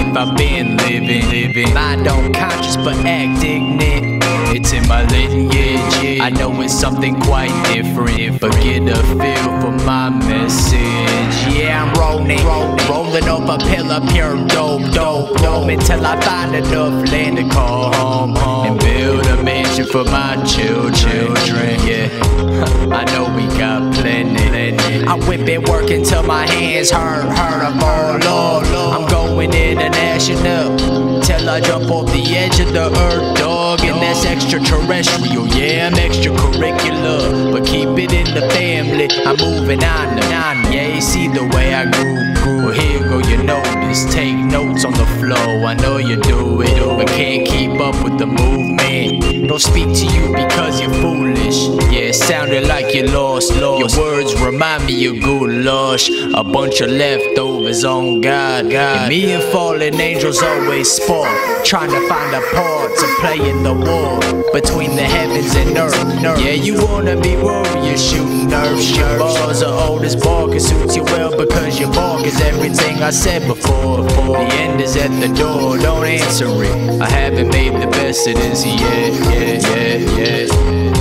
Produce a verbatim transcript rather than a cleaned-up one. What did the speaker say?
life I've been living, living. Mind on conscious but act ignorant. It's in my lineage, I know it's something quite different, but get a feel for my message. Yeah, I'm rolling, rolling, rolling up a pill of pure dope, dope, dope, until I find enough land to call home, home, and build a mansion for my children. Yeah, I know we got plenty. I whip it, working till my hands hurt, hurt. I fall off. I'm going international till I jump off the edge of the earth, dog. And that's extraterrestrial, yeah, I'm extracurricular, but keep it in the family. I'm moving on, on, yeah, you see the way I grew, grew. Here go, you know this, take notes on the flow. I know you do it, but can't keep up with the movement. Don't speak to you because you're foolish. Yeah, it sounded like you lost, lost. Your words remind me of goulash, a bunch of leftovers on God, God. And me and fallen angels always spar, trying to find a part to play in the war between the heavens and earth. Yeah, you wanna be warrior, shooting nerves. Your balls are old as bark, it suits you well because your bark is everything I said before. The end is at the door, don't answer it. I haven't made the best of this yet, yeah, yeah, yeah.